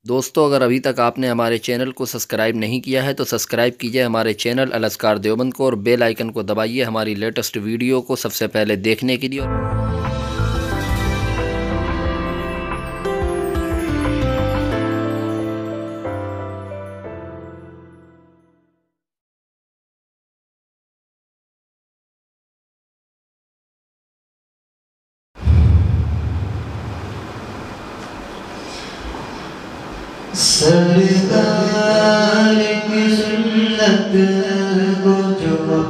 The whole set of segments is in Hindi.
दोस्तों, अगर अभी तक आपने हमारे चैनल को सब्सक्राइब नहीं किया है तो सब्सक्राइब कीजिए हमारे चैनल अल असकार देवबंद को और बेल आइकन को दबाइए हमारी लेटेस्ट वीडियो को सबसे पहले देखने के लिए। सरकार की सुन्नत को जो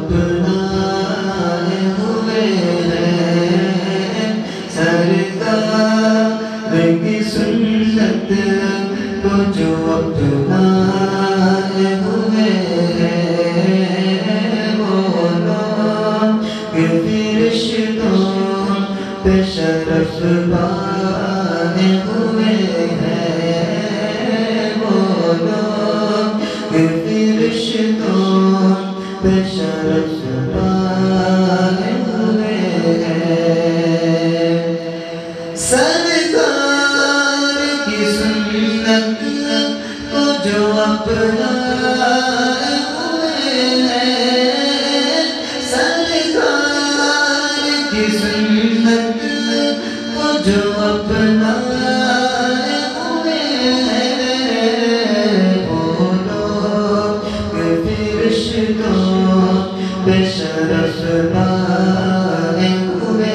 अपनाए हुए हैं, सरकार की सुन्नत को जो अपनाए हुए हैं, वो लोग फरिश्तों पे शरफ पाए हुए हैं। फरिश्तों पे शरफ पाए हुए हैं। सरकार की सुन्नत को जो अपनाए हुए हैं, सरकार की सुन्नत को जो अपनाए हुए हैं, पे शरफ पाए हुए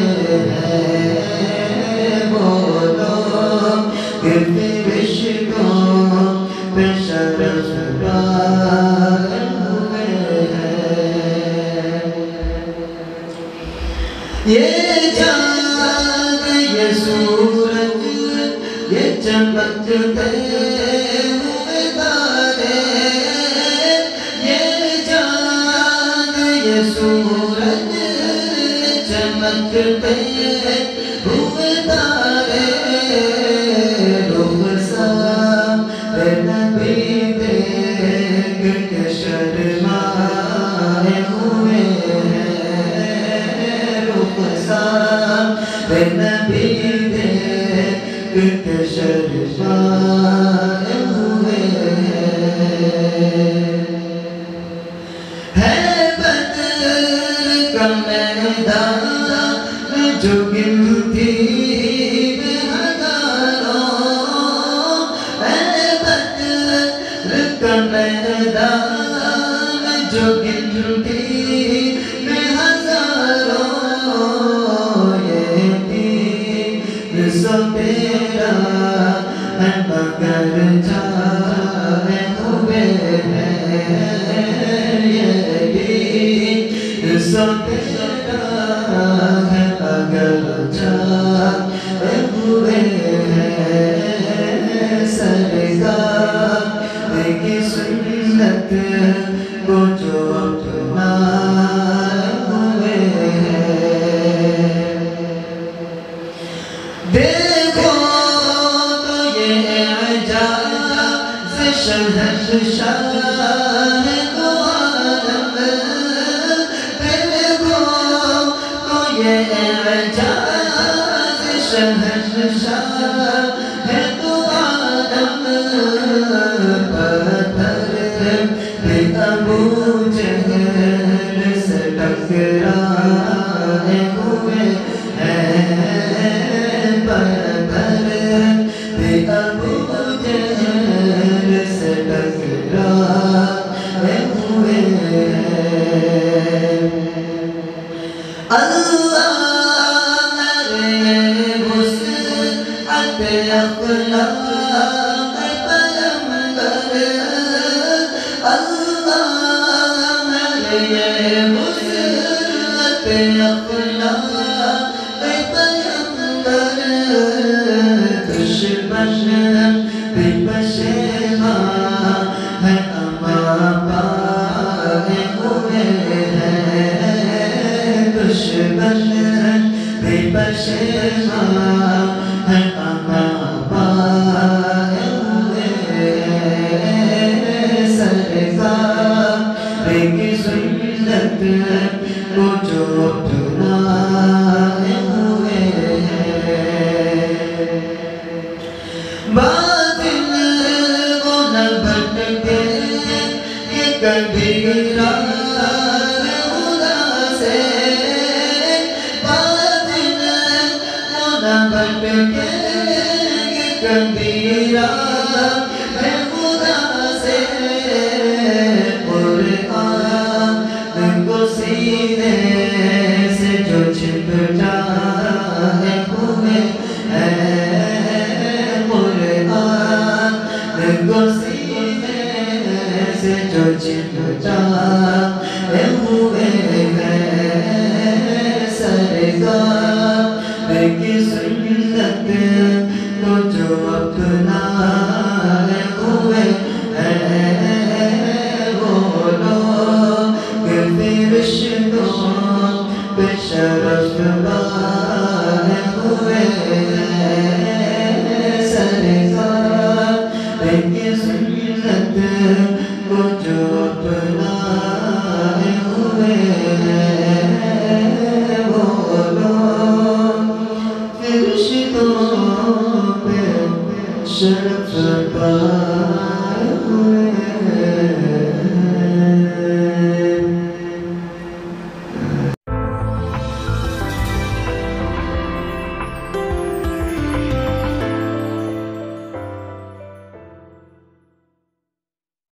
हैं। वो लोग फरिश्तों पे शरफ पाए हुए हैं। ये चाँद ये सूरज ये चमकते हुए तारे, सूरज चमकते हुए तारे, रुखसार नबी देख के शर्माए हुए हैं। रुखसार नबी देख के शर्माए हुए हैं। मैदान जो गिनती में हजारों, बदर का मैदान जो गिनती में हजारों, ये तीन सौ तेरा है मगर जाए हुए हैं। ये सौ तेरा है अगर जाए हुए हैं। सरकार की सुन्नत को जो अपनाए हुए हैं, देखो तो ये एजाज़ शहंशाह शहंशाह है तो आदम। पत्थर भी अबू जहल से टकराए हुए हैं। पत्थर भी अबू जहल से टकराए हुए हैं। अल्लाह अखलाक पैगंबर, अल्लाह ये मुसरत अखलाक पैगंबर। दुश्मन भी पशेमा है अमा पाए हुए हैं। दुश्मन राह खुदा से बातिल न भटकेंगे कभी राह